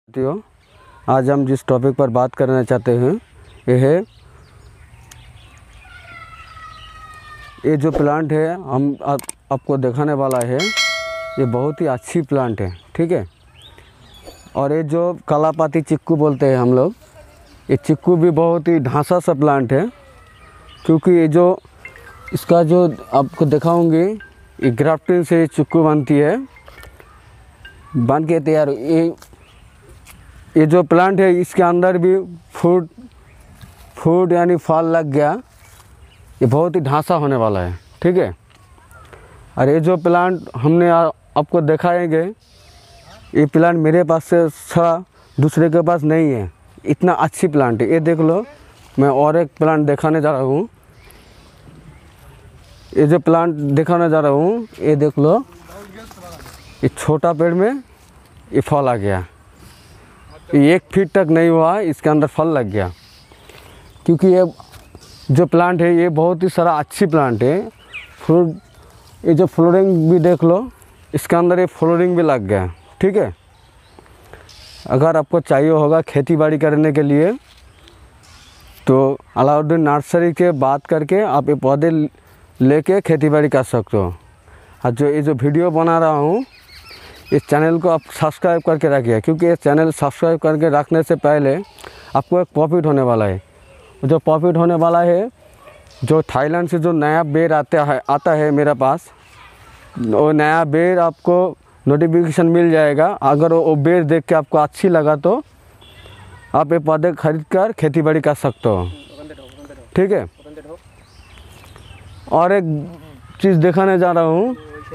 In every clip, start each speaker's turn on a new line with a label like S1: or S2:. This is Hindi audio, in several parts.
S1: साथियों, आज हम जिस टॉपिक पर बात करना चाहते हैं यह है ये जो प्लांट है हम आपको दिखाने वाला है। ये बहुत ही अच्छी प्लांट है, ठीक है। और ये जो कालापाती चिक्कू बोलते हैं हम लोग, ये चिक्कू भी बहुत ही ढांसा सा प्लांट है, क्योंकि ये जो इसका जो आपको दिखाऊंगी ये ग्राफ्टिंग से चिक्कू बनती है, बन के तैयार। ये जो प्लांट है इसके अंदर भी फूड यानी फल लग गया, ये बहुत ही ढांसा होने वाला है, ठीक है। और ये जो प्लांट हमने आपको दिखाएंगे, ये प्लांट मेरे पास से दूसरे के पास नहीं है, इतना अच्छी प्लांट है। ये देख लो, मैं और एक प्लांट दिखाने जा रहा हूँ। ये जो प्लांट दिखाने जा रहा हूँ, ये देख लो, ये छोटा पेड़ में ये फल आ गया। 1 फीट तक नहीं हुआ, इसके अंदर फल लग गया। क्योंकि ये जो प्लांट है ये बहुत ही सारा अच्छी प्लांट है। फ्रूट, ये जो फ्लोरिंग भी देख लो, इसके अंदर ये फ्लोरिंग भी लग गया, ठीक है। अगर आपको चाहिए होगा खेती बाड़ी करने के लिए तो अलाउद्दीन नर्सरी के बात करके आप ये पौधे लेके खेती बाड़ी कर सकते हो। और जो ये जो वीडियो बना रहा हूँ, इस चैनल को आप सब्सक्राइब करके रखिए, क्योंकि ये चैनल सब्सक्राइब करके रखने से पहले आपको एक प्रॉफिट होने वाला है। जो प्रॉफिट होने वाला है, जो थाईलैंड से जो नया बेर आता है मेरे पास, वो नया बेर आपको नोटिफिकेशन मिल जाएगा। अगर वो बेर देख के आपको अच्छी लगा तो आप ये पौधे खरीद कर खेती बाड़ी कर सकते हो, ठीक है। और एक चीज़ दिखाने जा रहा हूँ,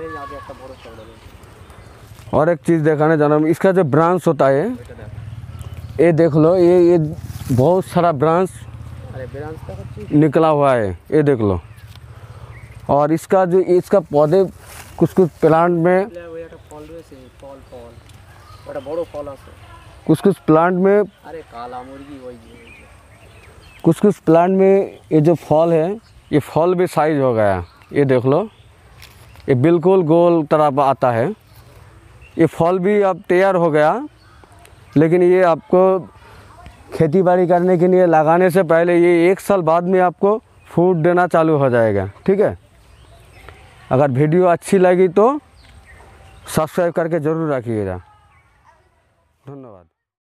S1: इसका जो ब्रांच होता है, ये देख लो, ये बहुत सारा ब्रांच निकला हुआ है, ये देख लो। और इसका पौधे कुछ प्लांट में कुछ प्लांट में कुछ प्लांट में ये जो फल है, ये फल भी साइज हो गया। ये देख लो, ये बिल्कुल गोल तरह आता है। ये फल भी अब तैयार हो गया, लेकिन ये आपको खेती बाड़ी करने के लिए लगाने से पहले ये 1 साल बाद में आपको फूड देना चालू हो जाएगा, ठीक है। अगर वीडियो अच्छी लगी तो सब्सक्राइब करके ज़रूर रखिएगा। धन्यवाद।